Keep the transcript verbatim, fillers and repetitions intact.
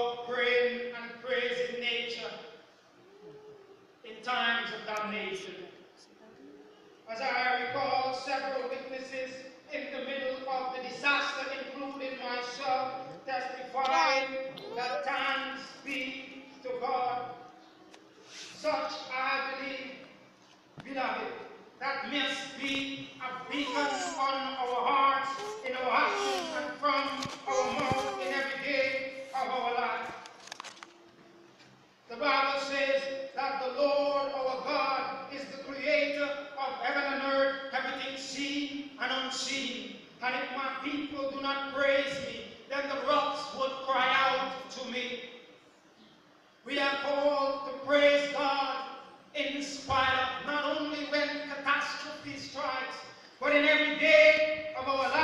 about praying and praising nature in times of damnation. As I recall several witnesses in the middle of the disaster, including myself, testifying that thanks be to God. Such, I believe, beloved, that must be a beacon on our hearts, in our actions, and from our mouth in every day of our life. The Bible says that the Lord our God is the creator of heaven and earth, everything seen and unseen. And if my people do not praise me, then the rocks would cry out to me. We are called to praise God in spite of, not only when catastrophe strikes, but in every day of our life.